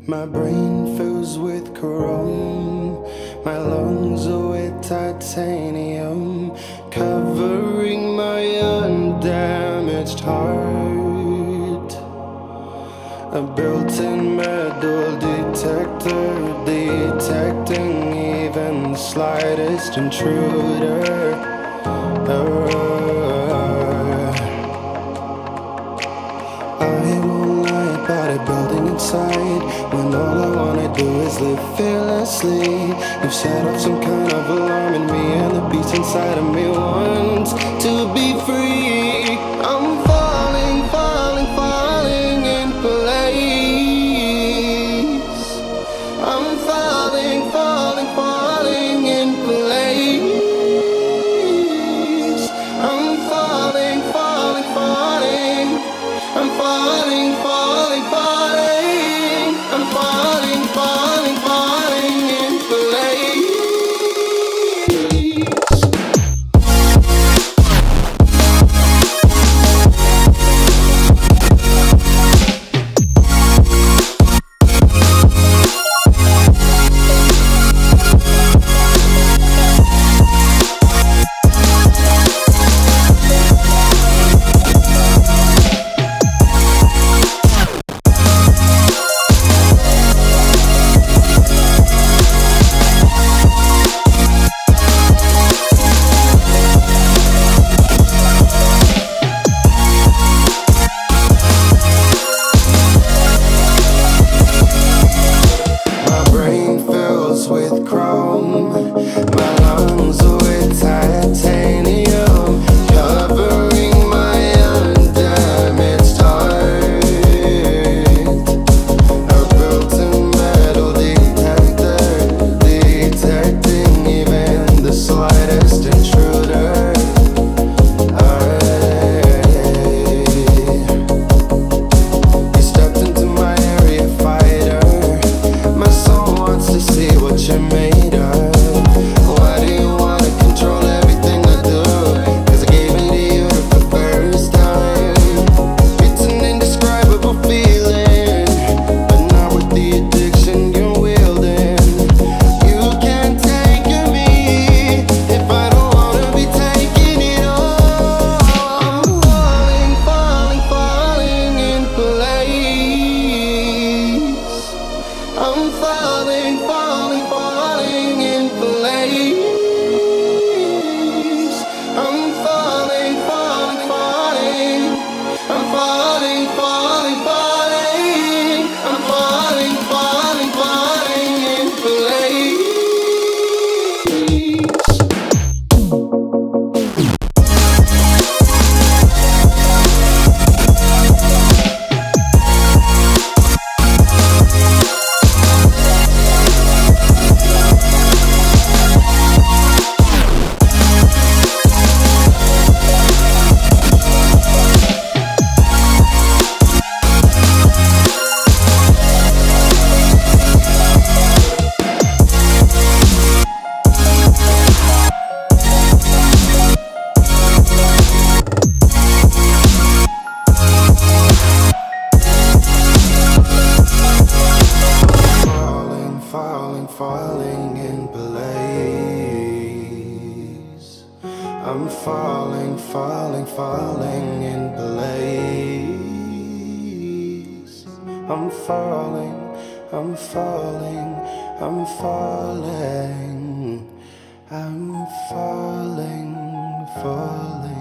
My brain fills with chrome, my lungs are with titanium, covering my undamaged heart. A built-in metal detector, detecting even the slightest intruder. I won't lie about it building inside, when all I wanna do is live fearlessly. You've set off some kind of alarm in me, and the beast inside of me wants to be free. I'm falling, falling, falling in place. I'm falling, falling, falling in place. I'm falling, falling, falling. I'm falling, falling, falling. I'm falling, falling, falling in place. With chrome, my lungs are with titanium, covering my undamaged heart. A built-in metal detector, detecting even the slightest intruder. You stepped into my area, fighter. My soul wants to see what you're made of. Why do you wanna control everything I do? 'Cause I gave in to you the first time. It's an indescribable feeling, but not with the addiction you're wielding. You can't take me if I don't wanna be taking it all. I'm falling, falling, falling in place. I'm falling, falling, falling in place. I'm falling, falling, falling. I'm falling, falling, falling. I'm falling, falling, falling in place. Falling, falling in place. I'm falling, falling, falling in place. I'm falling, I'm falling, I'm falling. I'm falling, falling.